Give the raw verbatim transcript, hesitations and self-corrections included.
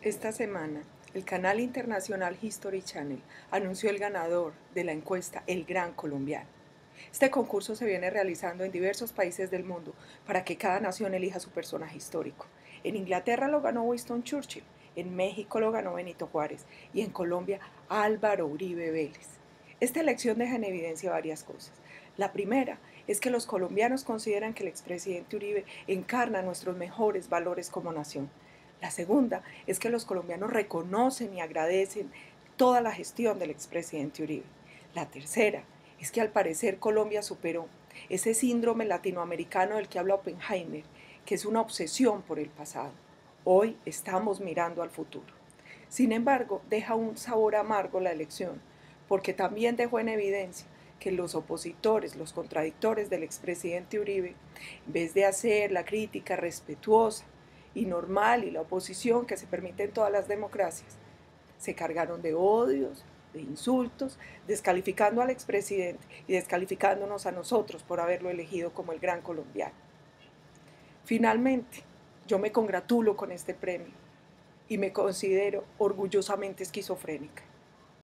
Esta semana, el canal internacional History Channel anunció el ganador de la encuesta El Gran Colombiano. Este concurso se viene realizando en diversos países del mundo para que cada nación elija su personaje histórico. En Inglaterra lo ganó Winston Churchill, en México lo ganó Benito Juárez y en Colombia Álvaro Uribe Vélez. Esta elección deja en evidencia varias cosas. La primera es que los colombianos consideran que el expresidente Uribe encarna nuestros mejores valores como nación. La segunda es que los colombianos reconocen y agradecen toda la gestión del expresidente Uribe. La tercera es que al parecer Colombia superó ese síndrome latinoamericano del que habla Oppenheimer, que es una obsesión por el pasado. Hoy estamos mirando al futuro. Sin embargo, deja un sabor amargo la elección, porque también dejó en evidencia que los opositores, los contradictores del expresidente Uribe, en vez de hacer la crítica respetuosa y normal y la oposición que se permite en todas las democracias, se cargaron de odios, de insultos, descalificando al expresidente y descalificándonos a nosotros por haberlo elegido como el gran colombiano. Finalmente, yo me congratulo con este premio y me considero orgullosamente esquizofrénica.